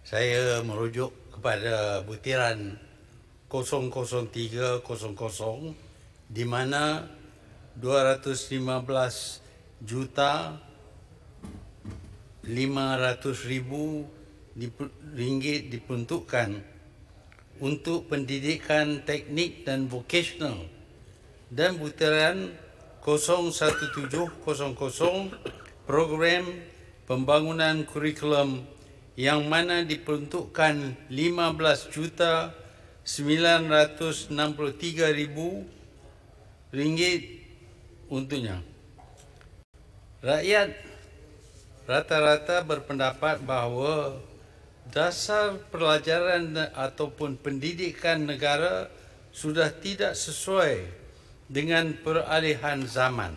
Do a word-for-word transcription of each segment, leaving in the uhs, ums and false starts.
saya merujuk kepada butiran kosong kosong tiga kosong kosong di mana dua ratus lima belas juta lima ratus ribu ringgit diperuntukkan untuk pendidikan teknik dan vocational, dan butiran kosong satu tujuh kosong kosong program pembangunan kurikulum yang mana diperuntukkan lima belas juta sembilan ratus enam puluh tiga ribu ringgit untuknya. Rakyat rata-rata berpendapat bahawa dasar pelajaran ataupun pendidikan negara sudah tidak sesuai dengan peralihan zaman.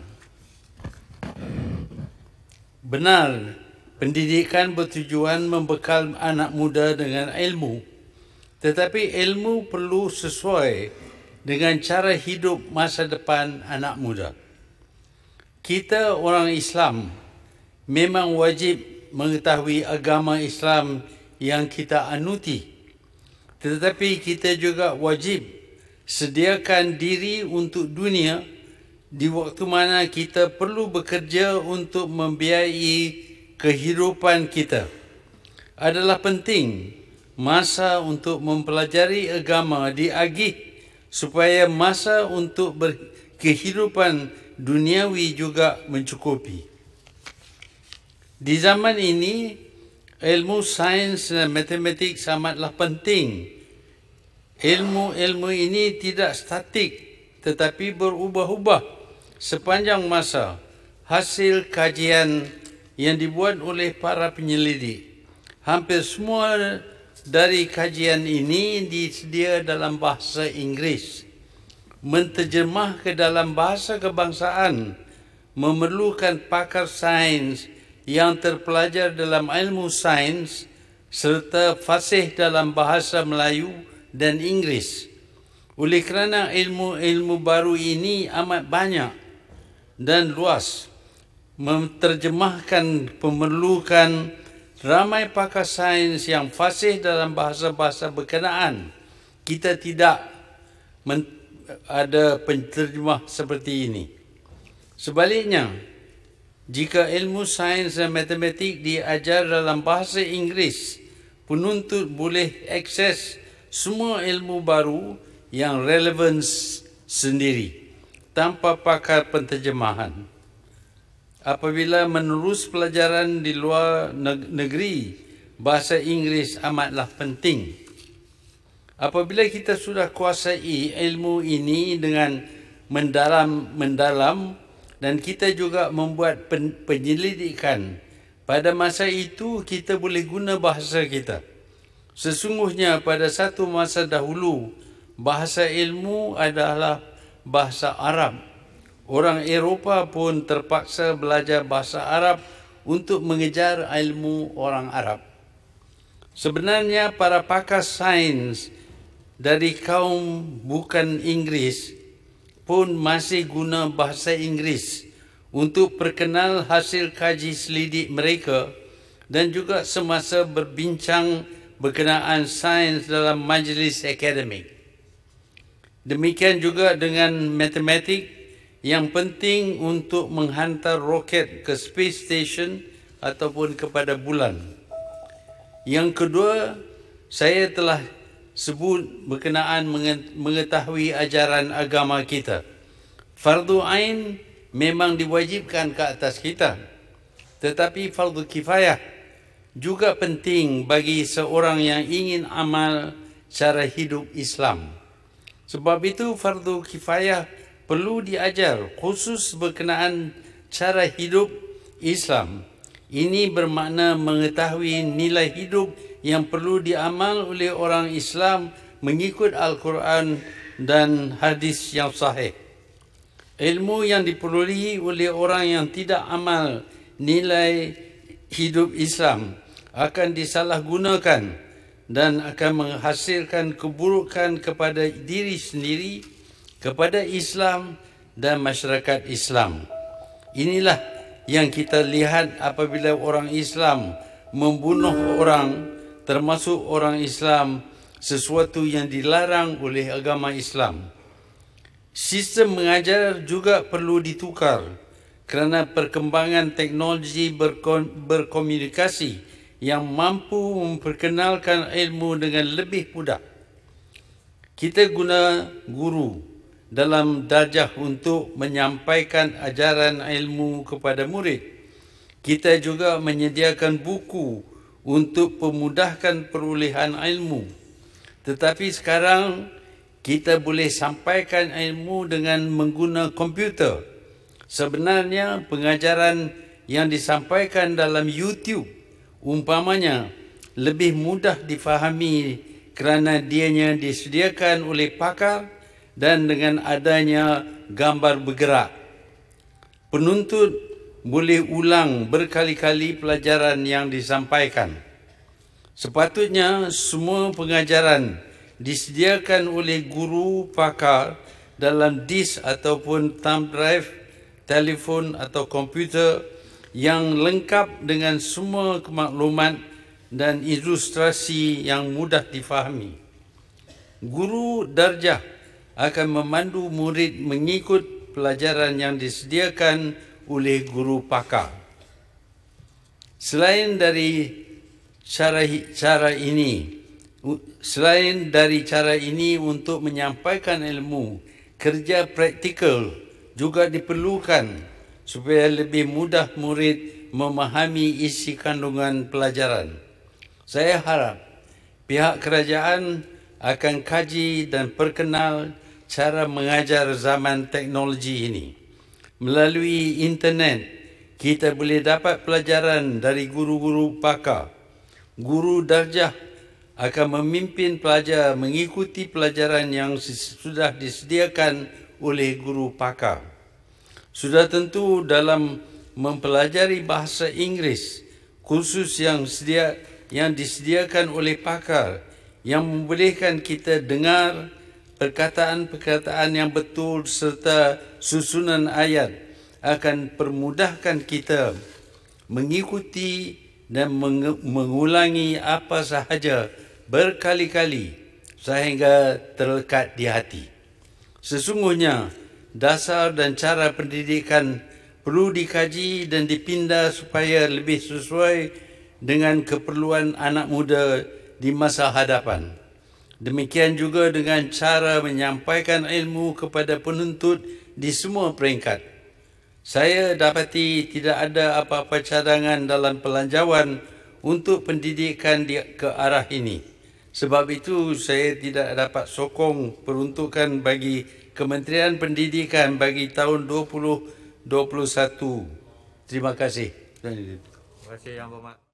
Benar, pendidikan bertujuan membekal anak muda dengan ilmu, tetapi ilmu perlu sesuai dengan cara hidup masa depan anak muda. Kita orang Islam memang wajib mengetahui agama Islam yang kita anuti, tetapi kita juga wajib sediakan diri untuk dunia di waktu mana kita perlu bekerja untuk membiayai kehidupan kita. Adalah penting masa untuk mempelajari agama diagih supaya masa untuk berkehidupan duniawi juga mencukupi. Di zaman ini, ilmu sains dan matematik sangatlah penting. Ilmu-ilmu ini tidak statik tetapi berubah-ubah sepanjang masa, hasil kajian yang dibuat oleh para penyelidik. Hampir semua dari kajian ini disedia dalam bahasa Inggeris. Menterjemah ke dalam bahasa kebangsaan memerlukan pakar sains yang terpelajar dalam ilmu sains serta fasih dalam bahasa Melayu dan Inggeris. Oleh kerana ilmu-ilmu baru ini amat banyak dan luas, menterjemahkan memerlukan ramai pakar sains yang fasih dalam bahasa-bahasa berkenaan. Kita tidak ada penterjemah seperti ini. Sebaliknya, jika ilmu sains dan matematik diajar dalam bahasa Inggeris, penuntut boleh akses semua ilmu baru yang relevan sendiri tanpa pakar penterjemahan. Apabila menerus pelajaran di luar negeri, bahasa Inggeris amatlah penting. Apabila kita sudah kuasai ilmu ini dengan mendalam-mendalam, dan kita juga membuat penyelidikan, pada masa itu kita boleh guna bahasa kita. Sesungguhnya pada satu masa dahulu, bahasa ilmu adalah bahasa Arab. Orang Eropah pun terpaksa belajar bahasa Arab untuk mengejar ilmu orang Arab. Sebenarnya para pakar sains dari kaum bukan Inggeris pun masih guna bahasa Inggeris untuk perkenal hasil kaji selidik mereka dan juga semasa berbincang berkenaan sains dalam majlis akademik. Demikian juga dengan matematik yang penting untuk menghantar roket ke space station ataupun kepada bulan. Yang kedua, saya telah sebut berkenaan mengetahui ajaran agama kita. Fardu ain memang diwajibkan ke atas kita, tetapi fardu kifayah juga penting bagi seorang yang ingin amal cara hidup Islam. Sebab itu fardu kifayah perlu diajar khusus berkenaan cara hidup Islam. Ini bermakna mengetahui nilai hidup yang perlu diamal oleh orang Islam mengikut Al-Quran dan hadis yang sahih. Ilmu yang diperolehi oleh orang yang tidak amal nilai hidup Islam akan disalahgunakan dan akan menghasilkan keburukan kepada diri sendiri, kepada Islam dan masyarakat Islam. Inilah yang kita lihat apabila orang Islam membunuh orang termasuk orang Islam, sesuatu yang dilarang oleh agama Islam. Sistem mengajar juga perlu ditukar kerana perkembangan teknologi berkom- berkomunikasi yang mampu memperkenalkan ilmu dengan lebih mudah. Kita guna guru dalam darjah untuk menyampaikan ajaran ilmu kepada murid. Kita juga menyediakan buku untuk memudahkan perolehan ilmu. Tetapi sekarang kita boleh sampaikan ilmu dengan menggunakan komputer. Sebenarnya pengajaran yang disampaikan dalam YouTube umpamanya lebih mudah difahami kerana dianya disediakan oleh pakar dan dengan adanya gambar bergerak. Penuntut boleh ulang berkali-kali pelajaran yang disampaikan. Sepatutnya semua pengajaran disediakan oleh guru pakar dalam disk ataupun thumb drive, telefon atau komputer yang lengkap dengan semua maklumat dan ilustrasi yang mudah difahami. Guru darjah akan memandu murid mengikut pelajaran yang disediakan oleh guru pakar. Selain dari cara cara ini, selain dari cara ini untuk menyampaikan ilmu, kerja praktikal juga diperlukan supaya lebih mudah murid memahami isi kandungan pelajaran. Saya harap pihak kerajaan akan kaji dan perkenal cara mengajar zaman teknologi ini. Melalui internet, kita boleh dapat pelajaran dari guru-guru pakar. Guru darjah akan memimpin pelajar mengikuti pelajaran yang sudah disediakan oleh guru pakar. Sudah tentu dalam mempelajari bahasa Inggeris, kursus yang sedia, yang disediakan oleh pakar yang membolehkan kita dengar perkataan-perkataan yang betul serta susunan ayat akan permudahkan kita mengikuti dan mengulangi apa sahaja berkali-kali sehingga terlekat di hati. Sesungguhnya dasar dan cara pendidikan perlu dikaji dan dipindah supaya lebih sesuai dengan keperluan anak muda di masa hadapan. Demikian juga dengan cara menyampaikan ilmu kepada penuntut di semua peringkat. Saya dapati tidak ada apa-apa cadangan dalam pelanjawan untuk pendidikan di, ke arah ini. Sebab itu saya tidak dapat sokong peruntukan bagi Kementerian Pendidikan bagi tahun dua ribu dua puluh satu. Terima kasih. Terima kasih Yang Berhormat.